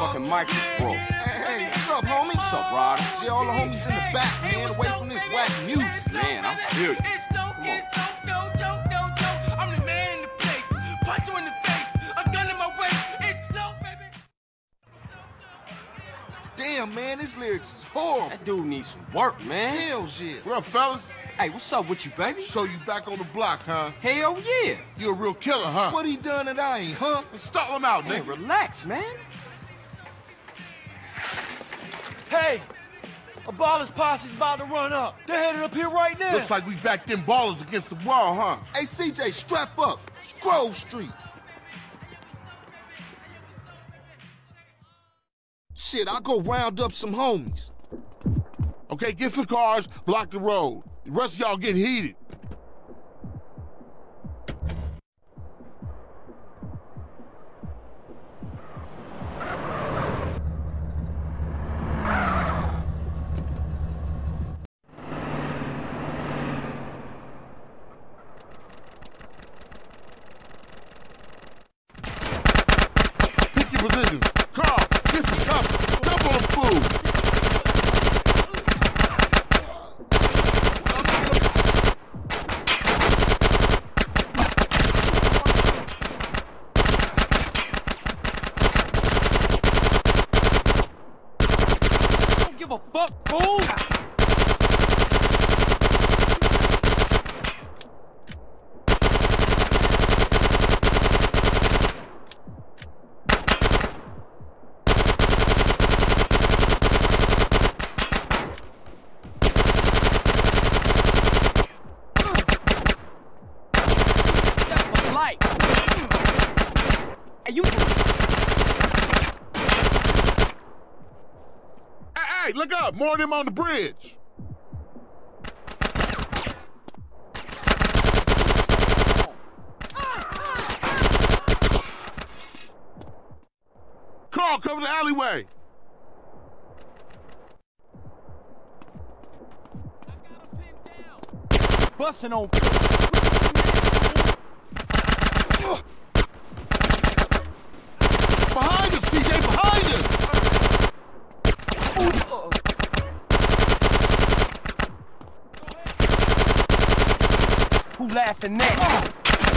fucking mic was broke. Hey, what's up, homie? What's up, Ryder? See all the homies in the back, man, away from this whack music. Man, I feel you. Come on. I'm the man in the place. Punch you in the face. A gun in my waist. It's low, baby. Damn, man, this lyrics is horrible. That dude needs some work, man. Hell shit. What up, fellas? Hey, what's up with you, baby? So you back on the block, huh? Hell yeah. You a real killer, huh? What he done that I ain't, huh? Stall him out, Man, nigga. relax, man. Hey, a baller's posse's about to run up. They're headed up here right now. Looks like we backed them ballers against the wall, huh? Hey, CJ, strap up. Scroll Street. Shit, I'll go round up some homies. Okay, get some cars, block the road. The rest of y'all get heated. Pick your positions. Carl, get some cover. Jump on the food. Don't give a fuck, fool. Light. Hey, you. Hey, look up. More of them on the bridge. Carl, cover the alleyway. Busting on. Behind us, TJ, behind us. Who laughing next?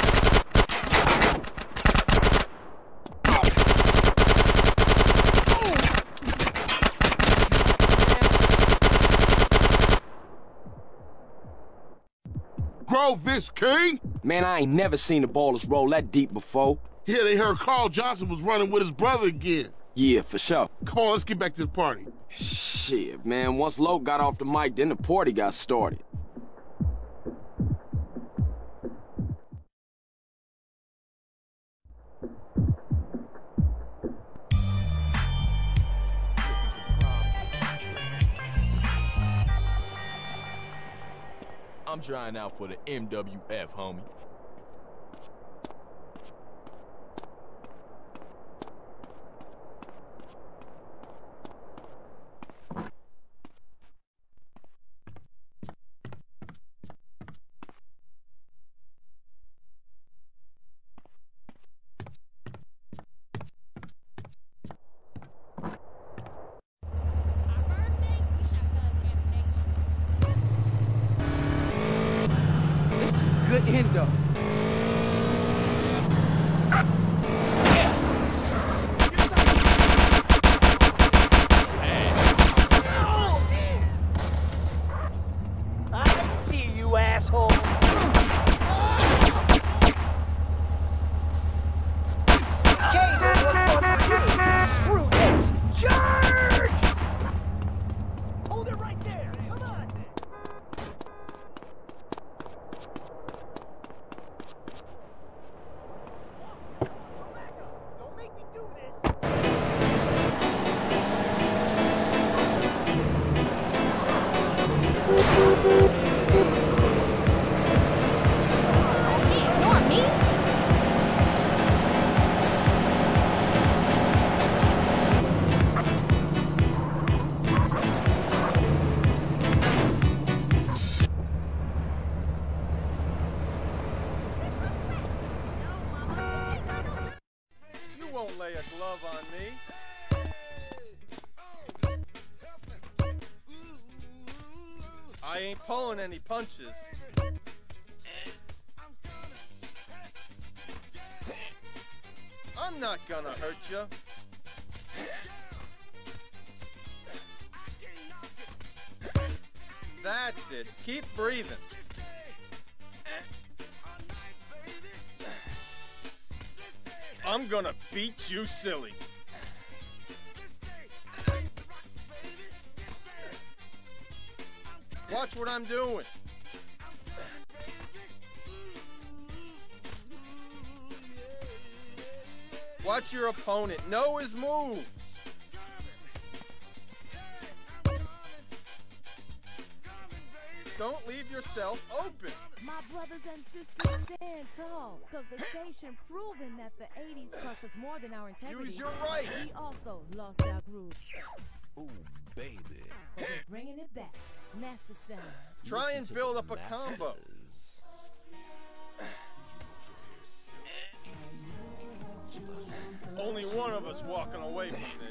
Grove this, King. Man, I ain't never seen the ballers roll that deep before. Yeah, they heard Carl Johnson was running with his brother again. Yeah, for sure. Come on, let's get back to the party. Shit, man, once Lo got off the mic, then the party got started. I'm trying out for the MWF, homie. Good end up. I see you, asshole. Screw this. Charge! Hold it right there. Come on. I ain't pulling any punches. I'm not gonna hurt you. That's it. Keep breathing. I'm gonna beat you silly. Watch what I'm doing. Watch your opponent. Know his moves. Don't leave yourself open. My brothers and sisters stand tall, cause the station proven that the 80s cost us more than our integrity. Use your right. We also lost our groove. Ooh, baby. But we're bringing it back. Master Sounds. Try and build up a combo. Only one of us walking away from this.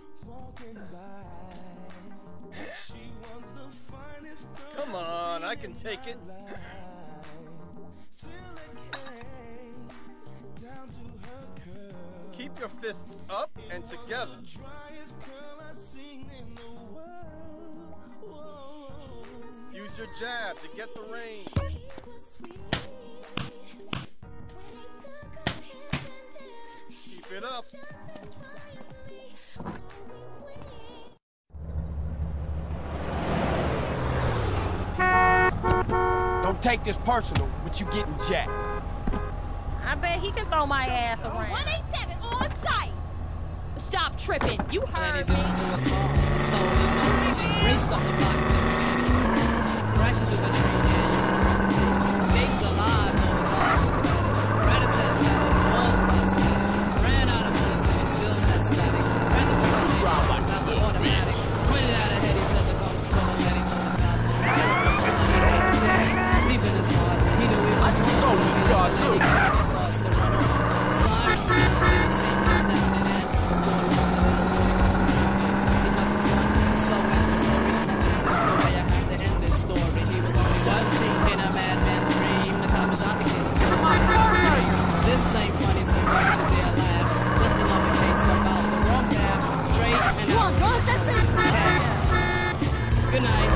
Come on, I can take it. Keep your fists up and together. Use your jab to get the range. Keep it up. Don't take this personal, but you getting jacked. I bet he can throw my ass around. 187 on site. Stop tripping. You heard me. Raced up the block, crashes with the train at university. Escaped alive, no the car was better. Rat-a-tat-tat, all the cops better. Ran out of bullets and he still had static. Ran the big got the automatic. Pointed out ahead, he said the gun was coming, letting go the cops. Deep in his heart, he knew he was wrong, so he let the lady go and he starts to run on. Sirens, seen this down and end. Going on the little boy got some heat. He got his gun, so happy. This is the way I have to end this story. He was on 17 in a madman's dream. The cop shot the kid, still on the screen. This ain't funny, so don't you dare laugh. Just another case about the wrong path. Straight and out. Good night.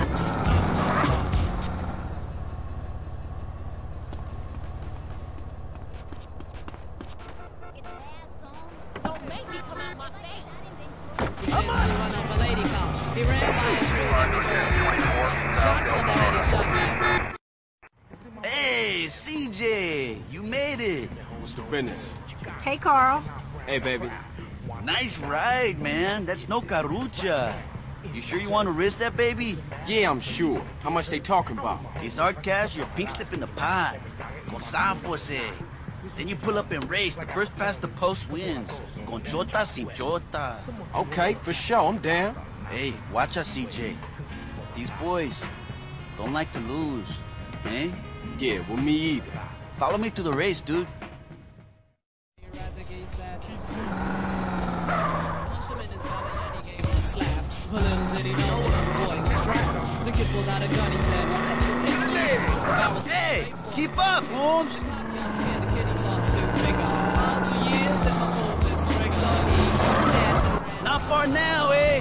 Don't make me come out my face. He sent to another lady cop. He ran by a tree that we saw. Shot for the head, he shot back. Hey, CJ, you made it. What's the business? Hey, Carl. Hey, baby. Nice ride, man. That's no carucha. You sure you want to risk that, baby? Yeah, I'm sure. How much they talking about? It's hard cash, your pink slip in the pot. Con Sanfose. Then you pull up and race. The first past the post wins. Con chota sin chota. Okay, for sure. I'm down. Hey, watch us, CJ. These boys don't like to lose, eh? Yeah, well, me either. Follow me to the race, dude. A little did he know the boy was strapped. The kid pulled out a gun, he said, hey, keep up, Holmes. The kid starts to figure out the years if I pull this trigger. So he not far now, eh?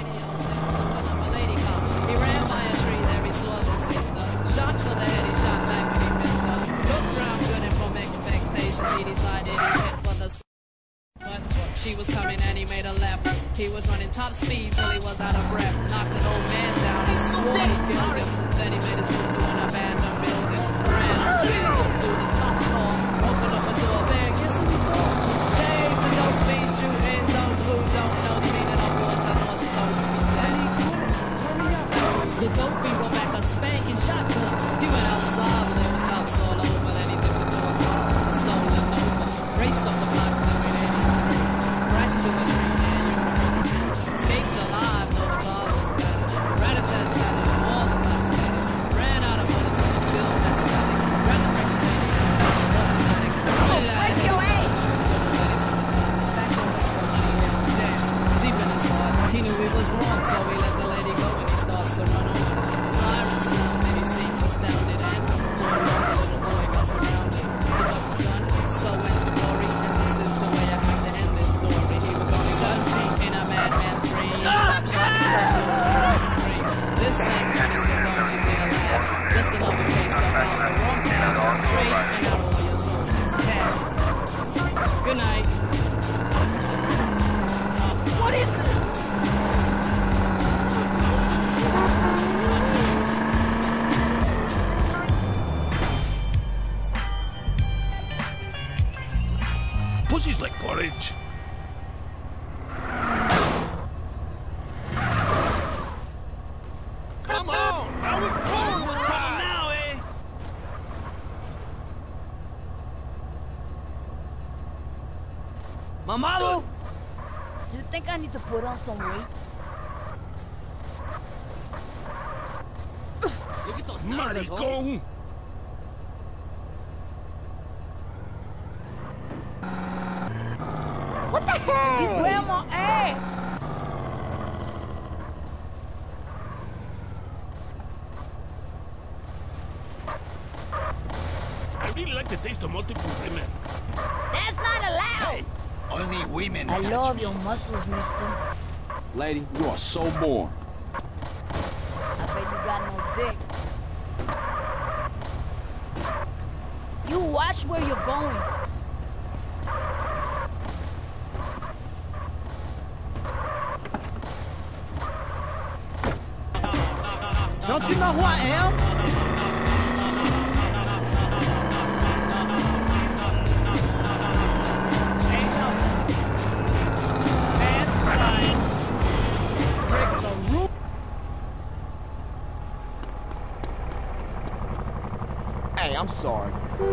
He ran by a tree, there he saw the sister. Shot for the head, he shot back, but he missed her. Looked round good and from expectations, he decided he went for the but she was coming and he made a left. He was running top speed till he was out of breath. Knocked an old man down, he swore he killed him. Then he made his move to an abandoned building. Ran upstairs up to the top floor. Opened up a door there, guess who he saw? Dave, the dope fiend shooting dope. Who don't know the meaning of water nor soap, he said. The dope fiend brought back a spanking shotgun. He went outside, but there was cops all over. Then he dipped into a car, a stolen Nova. Raced up the block, crashed into a tree near university. Escaped alive, no the car was better. Rat-a-tat-tat, all the cops better. Ran out of bullets and was still had static. Ran the record lady, automatic. Break your way! Back over for money, he was dead. Deep in his heart, he knew he was wrong, so he let the lady go and he starts to run on. Sirens sound. Pussy's like porridge. Come on! Now we're going with time now, eh? Mamado? Do you think I need to put on some weight? Look at those Maricón! What the hell? He's grabbing my ass. I really like the taste of multiple women. That's not allowed. Hey, only women I catch love me. your muscles, mister. Lady, you are so born. I bet you got no dick. You watch where you're going. Don't you know who I am? That's fine. Break the rule. Hey, I'm sorry.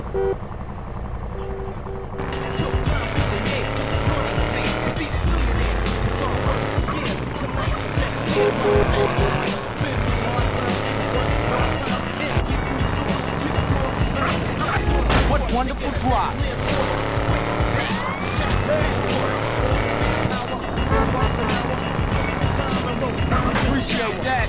What wonderful drop. Appreciate that.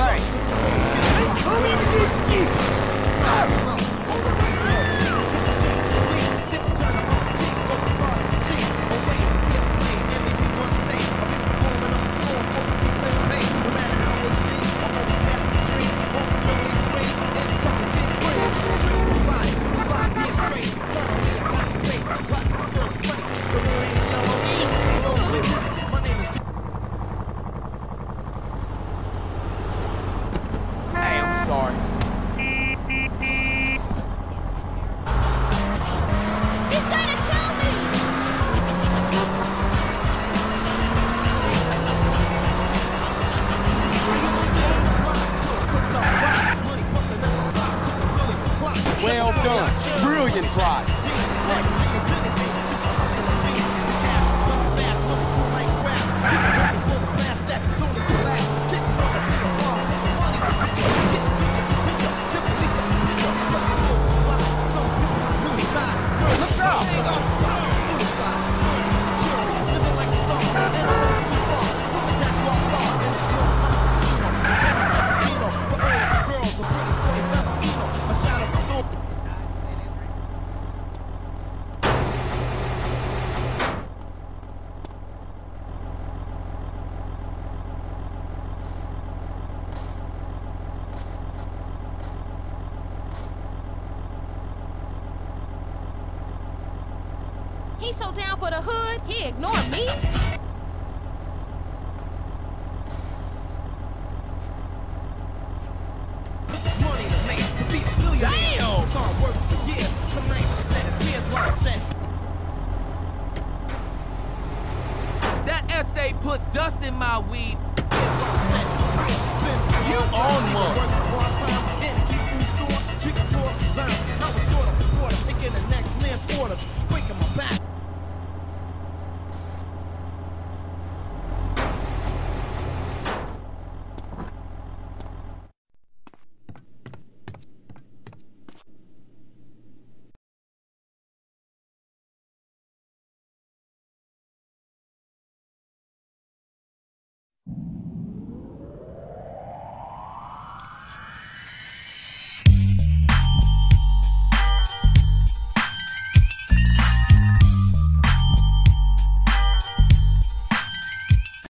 Hey, I'm sorry. He's trying to kill me. Well done. Brilliant try. Look out! He's so down for the hood, he ignored me. That essay put dust in my weed. You own one.